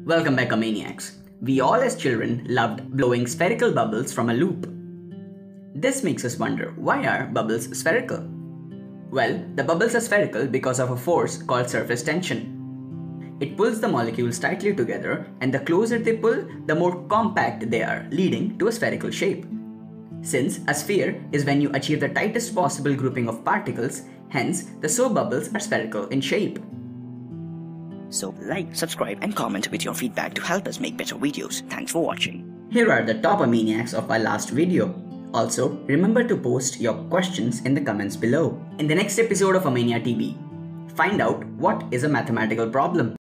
Welcome back, Amaniacs. We all as children loved blowing spherical bubbles from a loop. This makes us wonder, why are bubbles spherical? Well, the bubbles are spherical because of a force called surface tension. It pulls the molecules tightly together, and the closer they pull, the more compact they are, leading to a spherical shape. Since a sphere is when you achieve the tightest possible grouping of particles, hence the bubbles are spherical in shape. So like, subscribe and comment with your feedback to help us make better videos. Thanks for watching. Here are the top Amaniacs of our last video. Also, remember to post your questions in the comments below. In the next episode of Amania TV, find out what is a mathematical problem.